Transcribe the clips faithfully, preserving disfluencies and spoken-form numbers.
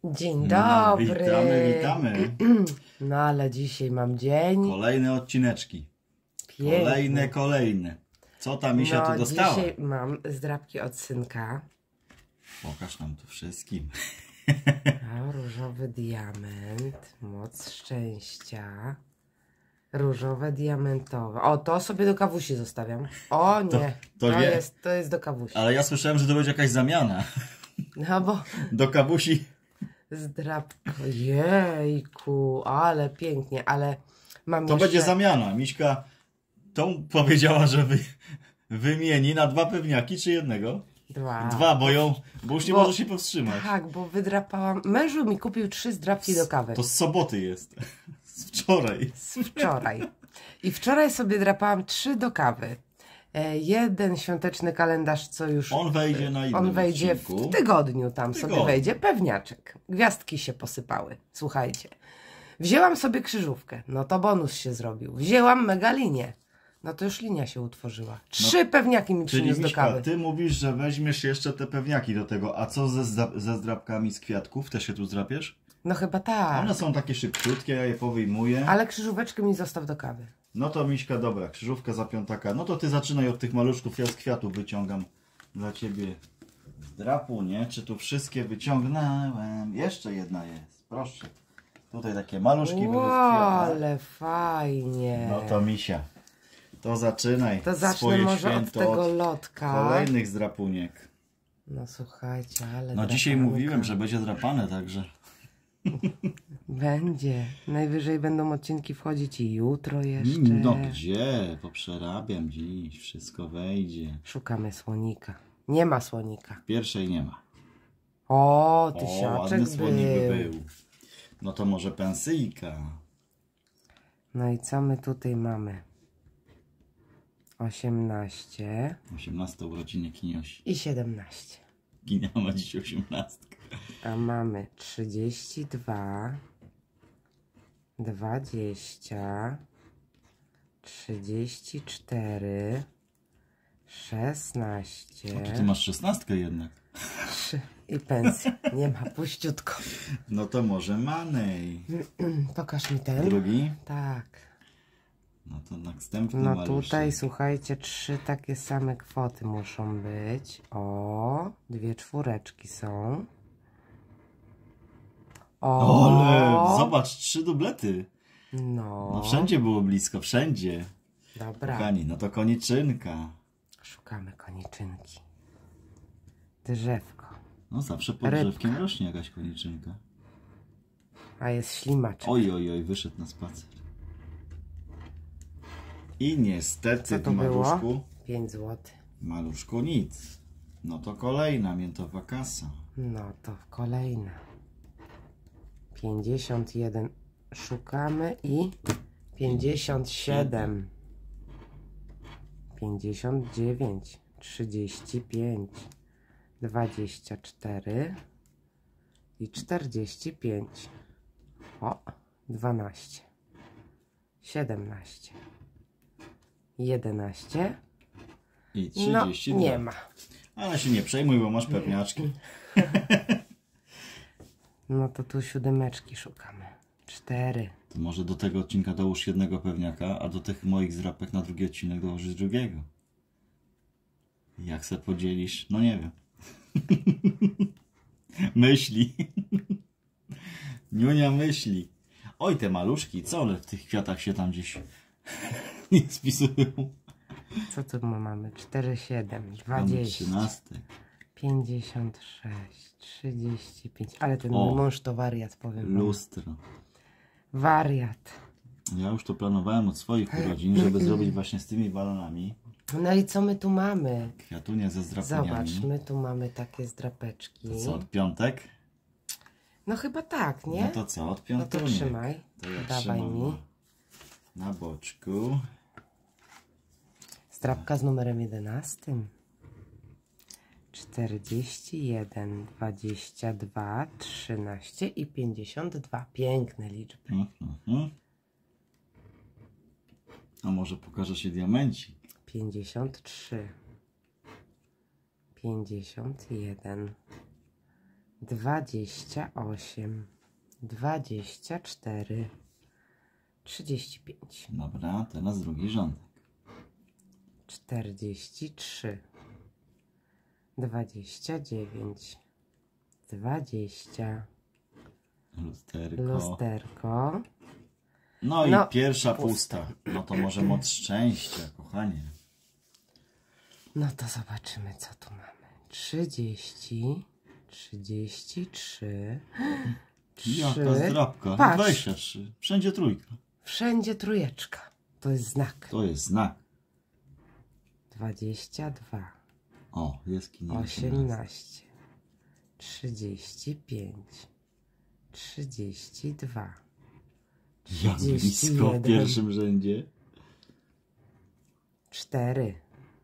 Dzień dobry. No, witamy, witamy. No ale dzisiaj mam dzień. Kolejne odcineczki. Piękny. Kolejne, kolejne. Co tam Misia no, tu dostała? Dzisiaj mam zdrabki od synka. Pokaż nam to wszystkim. A, różowy diament. Moc szczęścia. Różowe, diamentowe. O, to sobie do kawusi zostawiam. O nie, To- to, to nie. jest, to jest do kawusi. Ale ja słyszałem, że to będzie jakaś zamiana. No bo Do kabusi. zdrabko. Jejku, ale pięknie, ale mam To jeszcze... będzie zamiana. Miśka tą powiedziała, że wy, wymieni na dwa pewniaki, czy jednego? Dwa. Dwa, bo ją, bo już nie Bo- może się powstrzymać. Tak, bo wydrapałam. Mężu mi kupił trzy zdrabki do kawy. To z soboty jest. Z wczoraj. Z wczoraj. I wczoraj sobie drapałam trzy do kawy. E, jeden świąteczny kalendarz, co już... On wejdzie na innym On wejdzie odcinku. w tygodniu, tam W sobie tygodniu. wejdzie. Pewniaczek. Gwiazdki się posypały. Słuchajcie. Wzięłam sobie krzyżówkę. No to bonus się zrobił. Wzięłam megalinię. No to już linia się utworzyła. Trzy pewniaki mi Czyli przyniósł do Miśka, kawy. ty mówisz, że weźmiesz jeszcze te pewniaki do tego, a co ze, zdra- ze zdrabkami z kwiatków? Też się tu zdrapiesz? No chyba tak. One są takie szybciutkie, ja je powyjmuję. Ale krzyżóweczkę mi zostaw do kawy. No to Miśka, dobra, krzyżówka za piątaka. No to ty zaczynaj od tych maluszków, ja z kwiatów wyciągam dla ciebie zdrapu, nie? Czy tu wszystkie wyciągnąłem? Jeszcze jedna jest, proszę. Tutaj takie maluszki były w Wow, kwiatach. ale fajnie. No to Misia, to zaczynaj To zacznę swoje może od święto tego od lotka. kolejnych zdrapuniek. No słuchajcie, ale... No dzisiaj drapamy mówiłem, ka- że będzie drapane, także... Będzie. Najwyżej będą odcinki wchodzić i jutro jeszcze. No gdzie? Poprzerabiam dziś, wszystko wejdzie. Szukamy słonika. Nie ma słonika. Pierwszej nie ma. O, O, tysiaczek ładny słonik by był. był. No to może pensyjka. No i co my tutaj mamy? osiemnaście osiemnaste urodziny Kiniosi. i siedemnaście. Kinia ma dziś osiemnastkę. A mamy trzydzieści dwa, dwadzieścia, trzydzieści cztery, szesnaście To ty masz szesnastkę jednak. trzy i pensja. Nie ma, puściutko. No to może Manej. Pokaż mi ten. Drugi? Tak. No to następny No maluszek. tutaj słuchajcie, trzy takie same kwoty muszą być. O, dwie czwóreczki są. O, Ale zobacz, trzy dublety. No, No wszędzie było blisko, wszędzie. dobra. Kochani, no to koniczynka. Szukamy koniczynki. Drzewko. No zawsze pod Rybka. drzewkiem rośnie jakaś koniczynka. A jest ślimaczek. Oj, oj, oj, wyszedł na spacer. I niestety Co w to było? maluszku, pięć złotych. maluszku nic. No to kolejna miętowa kasa. No to kolejna. pięćdziesiąt jeden. Szukamy i pięćdziesiąt siedem. pięćdziesiąt dziewięć. trzydzieści pięć. dwadzieścia cztery. I czterdzieści pięć. O, dwanaście. siedemnaście. jedenaście. I No, trzydzieści dwa. nie ma. Ale się nie przejmuj, bo masz pewniaczki. No to tu siódemeczki szukamy. cztery. To może do tego odcinka dołóż jednego pewniaka, a do tych moich zdrapek na drugi odcinek dołożysz drugiego. Jak se podzielisz? No nie wiem. Myśli. Niunia myśli. Oj, te maluszki, co one w tych kwiatach się tam gdzieś nie spisują? Co tu my mamy? cztery, siedem, Mamy dwadzieścia, trzynastek. pięćdziesiąt sześć, trzydzieści pięć. Ale ten O. mój mąż to wariat, powiem wam. Lustro. Wariat. Ja już to planowałem od swoich urodzin, żeby zrobić właśnie z tymi balonami. No i co my tu mamy? Kwiatunie ze zdrapaniami. Zobacz, my tu mamy takie zdrapeczki. To co, od piątek? No chyba tak, nie? No to co, od No piątek? to trzymaj. To ja Dawaj trzymam mi. Na boczku. Zdrapka z numerem jedenastym. czterdzieści jeden, dwadzieścia dwa, trzynaście i pięćdziesiąt dwa. Piękne liczby. Mhm, mhm. A może pokaże się diamencik? pięćdziesiąt trzy, pięćdziesiąt jeden, dwadzieścia osiem, dwadzieścia cztery, trzydzieści pięć. Dobra, teraz drugi rządek. czterdzieści trzy, dwadzieścia dziewięć, dwadzieścia. Lusterko. Lusterko. No i No, pierwsza pusta. pusta. No to możemy od szczęścia, kochanie. No to zobaczymy, co tu mamy. trzydzieści, trzydzieści trzy, Jaka zdrabka. Patrz. dwadzieścia trzy. Wszędzie trójka. Wszędzie trójeczka. To jest znak. To jest znak. dwadzieścia dwa, O, jest osiemnaście. osiemnaście, trzydzieści pięć, trzydzieści dwa, Jak blisko w pierwszym rzędzie. cztery,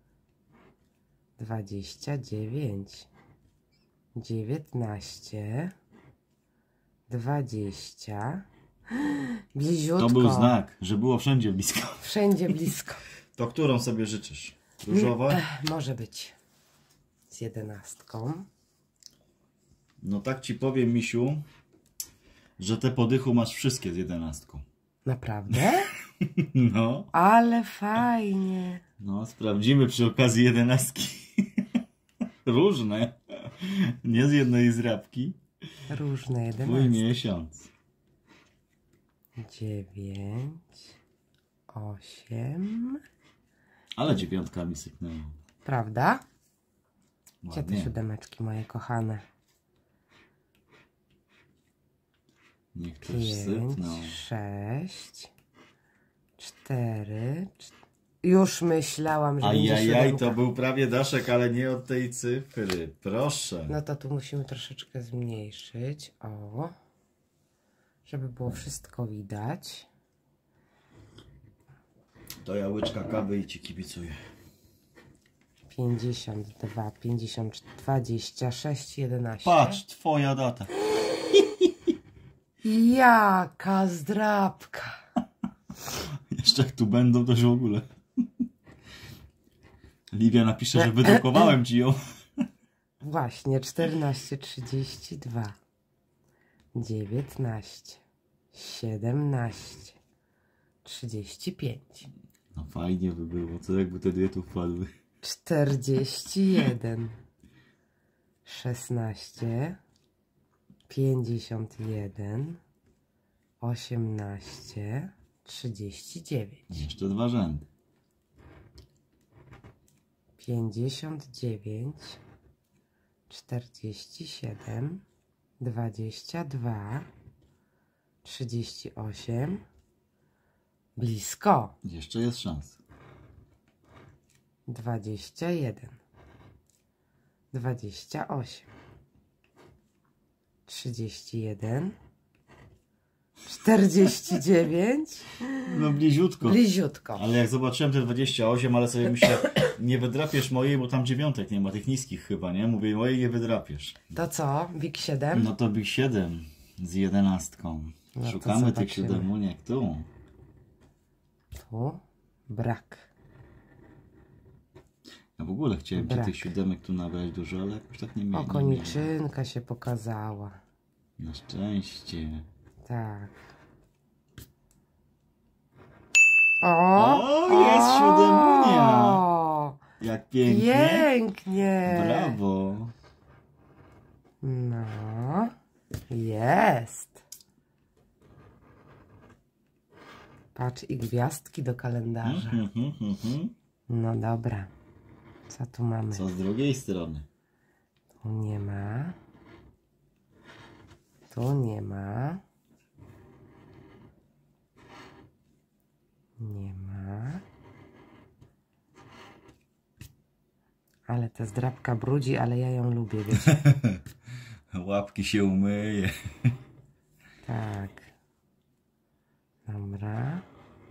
dwadzieścia dziewięć, dziewiętnaście, dwadzieścia. Bliziutko. To był znak, że było wszędzie blisko. Wszędzie blisko. To którą sobie życzysz? Różowa? Może być z jedenastką. No tak ci powiem, misiu, że te podychu masz wszystkie z jedenastką. Naprawdę? No. Ale fajnie. No, sprawdzimy przy okazji jedenastki. Różne. Nie z jednej zrabki. Różne Twój jedenastki. miesiąc. Dziewięć, osiem. Ale dziewiątkami syknęło. Prawda? Gdzie te Ładnie. siódemeczki moje kochane? Niech też Pięć, sypną. sześć, cztery. cz- Już myślałam, że będzie Ajajaj, siódemka. to był prawie daszek, ale nie od tej cyfry. Proszę. No to tu musimy troszeczkę zmniejszyć. O. Żeby było wszystko widać. To ja łyczka kawy i ci kibicuję. pięćdziesiąt dwa, pięćdziesiąt, dwadzieścia sześć, jedenaście. Patrz, twoja data. Jaka zdrabka. Jeszcze jak tu będą, to już w ogóle. Liwia napisze, że wydrukowałem ci ją. Właśnie, czternaście, trzydzieści dwa, dziewiętnaście, siedemnaście, trzydzieści pięć, No fajnie by było, co jakby te dwie tu wpadły. czterdzieści jeden, szesnaście, pięćdziesiąt jeden, osiemnaście, trzydzieści dziewięć, Jeszcze dwa rzędy. pięćdziesiąt dziewięć, czterdzieści siedem, dwadzieścia dwa, trzydzieści osiem. Blisko. Jeszcze jest szansa. dwadzieścia jeden, dwadzieścia osiem, trzydzieści jeden, czterdzieści dziewięć. No bliziutko. Bliziutko. Ale jak zobaczyłem te dwadzieścia osiem, ale sobie myślę, nie wydrapiesz mojej, bo tam dziewiątek nie ma, tych niskich chyba, nie? Mówię, mojej nie wydrapiesz. To co? Big siedem? No to Big siedem z jedenastką. No to Szukamy tych zobaczymy. siódemuniek tu. Tu brak. Ja w ogóle chciałem ci Brak. tych siódemek tu nabrać dużo, ale jakoś tak nie miałem. O, koniczynka się pokazała. Na szczęście. Tak. O! O, jest siódemunia! O! Jak pięknie. Pięknie! Brawo. No, jest. Patrz, i gwiazdki do kalendarza. Mhm, mhm, mhm. No dobra. Co tu mamy? Co z drugiej strony? Tu nie ma. Tu nie ma. Nie ma. Ale ta zdrabka brudzi, ale ja ją lubię, wiecie? Łapki się umyje. Tak. Dobra.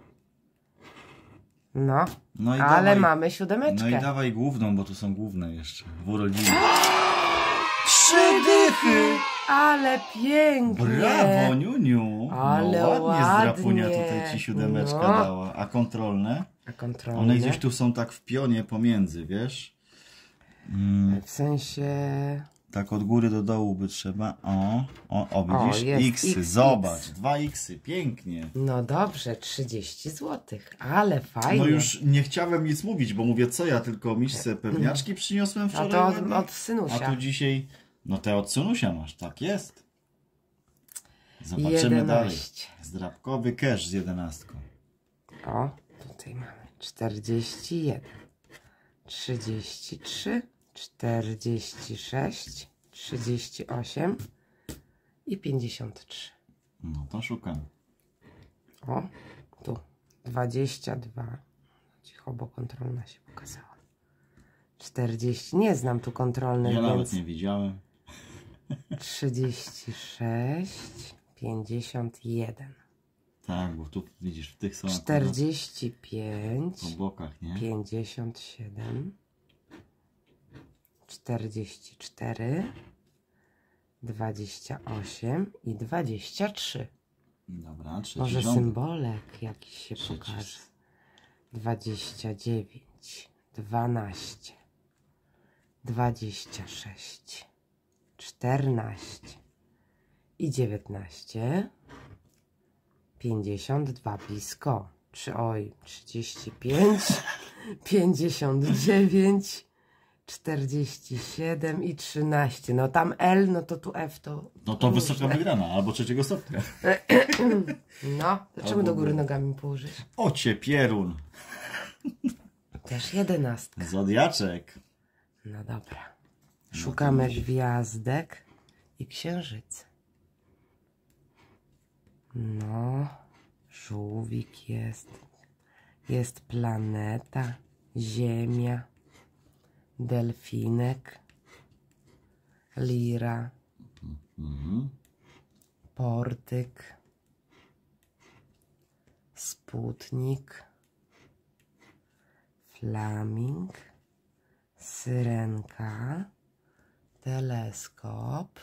No, No i ale dawaj, mamy siódemeczkę. No i dawaj główną, bo tu są główne jeszcze. W urodziny. Trzy dychy! Ale pięknie. Brawo, Niuniu! Ale no, ładnie, ładnie. zdrapunia tutaj ci siódemeczka No. dała. A kontrolne? A kontrolne? One gdzieś tu są tak w pionie pomiędzy, wiesz? Mm, W sensie... Tak od góry do dołu by trzeba. O, o, o widzisz? O, jest Xy, X, zobacz. X. Dwa Xy, pięknie. No dobrze, trzydzieści złotych, ale fajnie. No już nie chciałem nic mówić, bo mówię, co ja tylko miszce pewniaczki przyniosłem A wczoraj. to od, ładnie. od synusia. A tu dzisiaj, no te od synusia masz, tak jest. Zobaczymy dalej. jedenaście. Zdrabkowy cash z jedenastką. O, tutaj mamy czterdzieści jeden, trzydzieści trzy, czterdzieści sześć, trzydzieści osiem i pięćdziesiąt trzy. No to szukam. O, tu dwadzieścia dwa. Cicho, bo kontrolna się pokazała. czterdzieści. Nie znam tu kontrolnych, Ja nawet więc nie widziałem. trzydzieści sześć, pięćdziesiąt jeden, Tak, bo tu widzisz, w tych są akurat czterdzieści pięć, po bokach, nie? pięćdziesiąt siedem, czterdzieści cztery, dwadzieścia osiem i dwadzieścia trzy. Dobra, trzeci Może rząd. symbolek jakiś się Trzeci. pokaże. dwadzieścia dziewięć, dwanaście, dwadzieścia sześć, czternaście i dziewiętnaście, pięćdziesiąt dwa blisko. Czy oj, trzydzieści pięć, pięćdziesiąt dziewięć, czterdzieści siedem i trzynaście. No tam L, no to tu F to. No to różne. wysoka wygrana, albo trzeciego stopnia. No, to czemu do góry nogami położyć? Ocie pierun. Też jedenastka. Zodiaczek. No dobra. Szukamy gwiazdek i księżycy. No, żółwik jest. Jest planeta, Ziemia, delfinek, lira, Mhm. portyk, sputnik, flaming, syrenka, teleskop,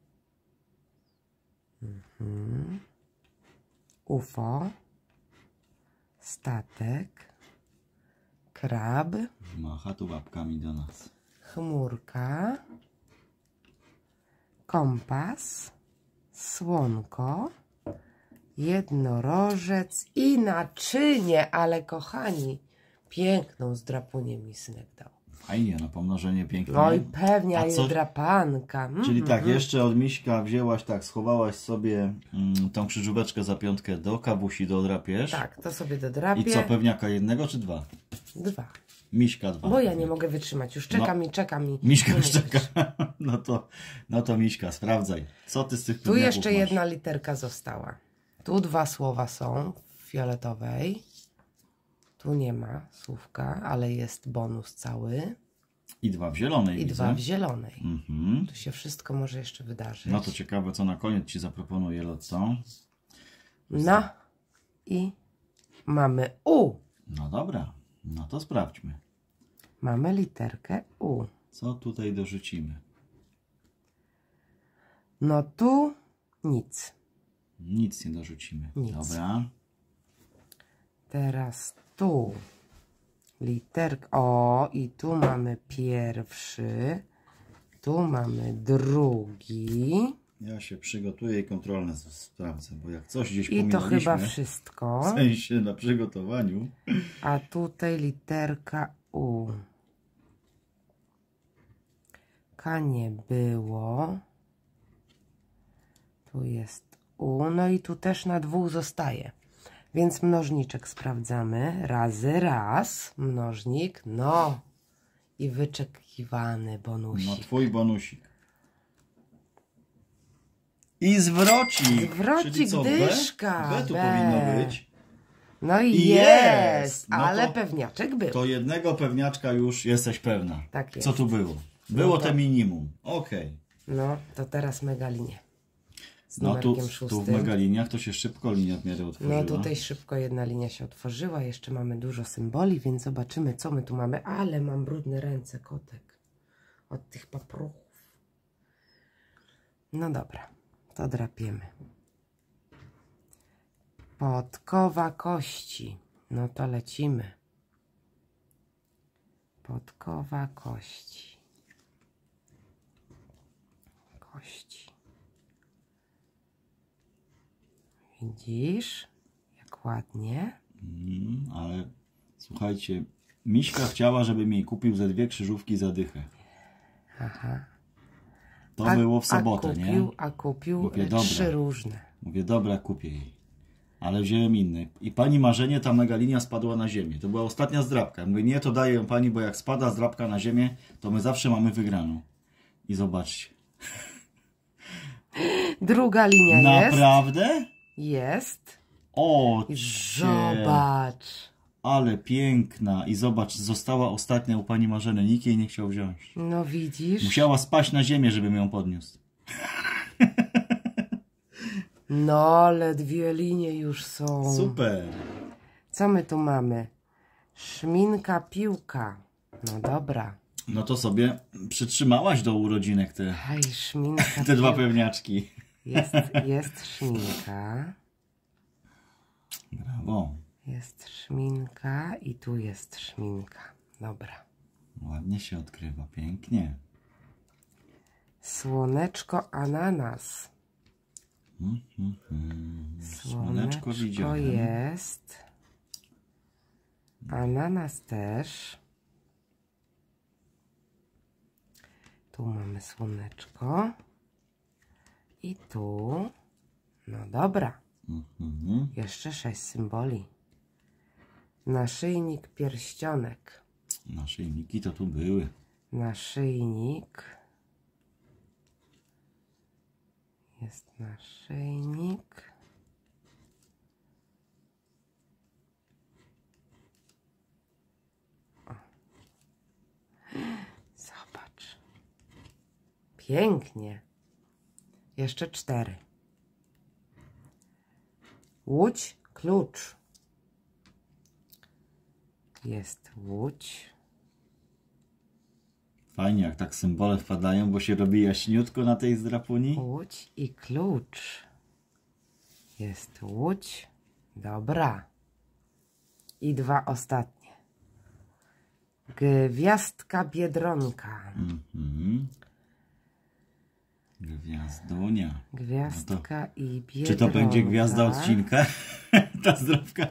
mhm. U F O, statek, krab, Macha tu łapkami do nas. chmurka, kompas, słonko, jednorożec i naczynie, ale kochani, piękną zdrapunię mi synek dał. Fajnie, no pomnożenie piękne. Oj, pewnie, A a co- drapanka. Mm, Czyli tak, mm. jeszcze od Miśka wzięłaś tak, schowałaś sobie mm, tą krzyżóweczkę za piątkę do kabusi, dodrapiesz. Tak, to sobie dodrapię. I co, pewniaka jednego czy dwa? Dwa. Miśka dwa. Bo ja nie mogę wytrzymać. Już czekam i czekam i... Miśka nie już mogę czeka. wytrzymać. No to, no to Miśka, sprawdzaj. Co ty z tych Tu pewniaków jeszcze masz? jedna literka została. Tu dwa słowa są w fioletowej. Tu nie ma słówka, ale jest bonus cały. I dwa w zielonej, I widzę. dwa w zielonej. Mhm. Tu się wszystko może jeszcze wydarzyć. No to ciekawe, co na koniec ci zaproponuję, Lotco. No i mamy U. No dobra, no to sprawdźmy. Mamy literkę U. Co tutaj dorzucimy? No tu nic. Nic nie dorzucimy. Nic. Dobra. Teraz tu literka. O, i tu mamy pierwszy. Tu mamy drugi. Ja się przygotuję i kontrolne z- sprawdzę, bo jak coś gdzieś I to pominęliśmy, chyba wszystko. w sensie na przygotowaniu. A tutaj literka U. K nie było. Tu jest U. No i tu też na dwóch zostaje. Więc mnożniczek sprawdzamy. Razy raz. Mnożnik. No. I wyczekiwany bonusik. No twój bonusik. I zwrocik. Zwrocik, Czyli co, dyszka, B? B tu B. powinno być. No i I jest. jest. No ale to- pewniaczek był. To jednego pewniaczka już jesteś pewna. Tak jest. Co tu było? Było No to- te minimum. Okej. No, to teraz megalinie. Z No tu, numerkiem tu w szóstym. megaliniach to się szybko linia w miarę otworzyła. No tutaj szybko jedna linia się otworzyła. Jeszcze mamy dużo symboli, więc zobaczymy, co my tu mamy. Ale mam brudne ręce, kotek. Od tych papruchów. No dobra, to drapiemy. Podkowa kości. No to lecimy. Podkowa kości. jakości. Widzisz, jak ładnie. Mm, ale słuchajcie, Miśka chciała, żebym jej kupił ze dwie krzyżówki za dychę. Aha. To A, było w a sobotę, kupił, nie? A kupił Mówię, trzy dobra. różne. Mówię, dobra, kupię jej. Ale wziąłem inny. I pani marzenie, ta mega linia spadła na ziemię. To była ostatnia zdrabka. Mówię, nie, to daję ją pani, bo jak spada zdrabka na ziemię, to my zawsze mamy wygraną. I zobaczcie. Druga linia jest. Naprawdę? Jest. O, I cie, zobacz. ale piękna. I zobacz, została ostatnia u pani Marzeny. Nikt jej nie chciał wziąć. No widzisz. Musiała spaść na ziemię, żebym ją podniósł. No, ale dwie linie już są. Super. Co my tu mamy? Szminka, piłka. No dobra. No to sobie przytrzymałaś do urodzinek te, Hej, szminka. te dwa piłka. pewniaczki. Jest, jest szminka. Brawo. Jest szminka i tu jest szminka. Dobra. Ładnie się odkrywa, pięknie. Słoneczko, ananas. Mm, mm, mm. Słoneczko Słoneczko widziałem. jest. Ananas też. Tu mamy słoneczko. I tu. No dobra. Mm, mm. Jeszcze sześć symboli. Naszyjnik, pierścionek. Naszyjniki to tu były. Naszyjnik. Jest naszyjnik. O. Zobacz. Pięknie. Jeszcze cztery. Łódź, klucz. Jest łódź. Fajnie, jak tak symbole wpadają, bo się robi jaśniutko na tej zdrapuni. Łódź i klucz. Jest łódź. Dobra. I dwa ostatnie. Gwiazdka, biedronka. Mhm. Gwiazdunia. Gwiazdka i biedronka. Czy to będzie gwiazda odcinka? Ta zdrowka.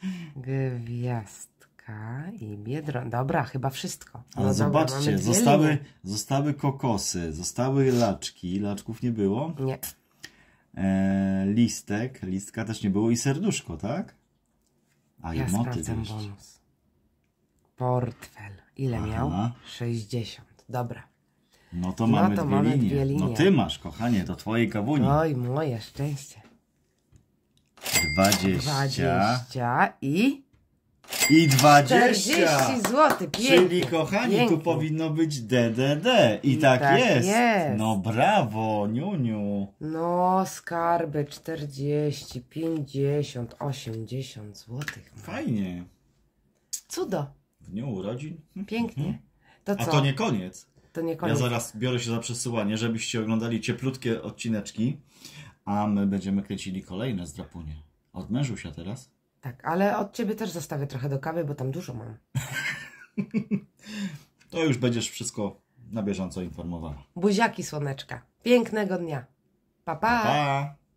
Gwiazdka i biedronka. Dobra, chyba wszystko. Ale No dobra, mamy zobaczcie, dwie zostały, linie. zostały kokosy, zostały laczki, laczków nie było. Nie. E, listek, listka też nie było i serduszko, tak? A Ja i motyw sprawdzam jeszcze. bonus. Portfel. Ile Aha. miał? sześćdziesiąt. Dobra. No to No mamy, to dwie, mamy linie. dwie linie. No ty masz, kochanie, to twojej kawuni. Oj, moje szczęście. dwadzieścia. dwadzieścia i I dwadzieścia. czterdzieści złotych. Czyli kochani, tu powinno być D D D. I, I tak, tak jest. jest. No brawo, Niuniu. No, skarby czterdzieści, pięćdziesiąt, osiemdziesiąt złotych. Fajnie. Cudo. W dniu urodzin. Pięknie. To co? A to nie koniec. To nie Ja koniec. zaraz biorę się za przesyłanie, żebyście oglądali cieplutkie odcineczki, a my będziemy kręcili kolejne zdrapunie. Od mężusia teraz. Tak, ale od ciebie też zostawię trochę do kawy, bo tam dużo mam. To już będziesz wszystko na bieżąco informowała. Buziaki, słoneczka. Pięknego dnia. Pa, pa. Pa!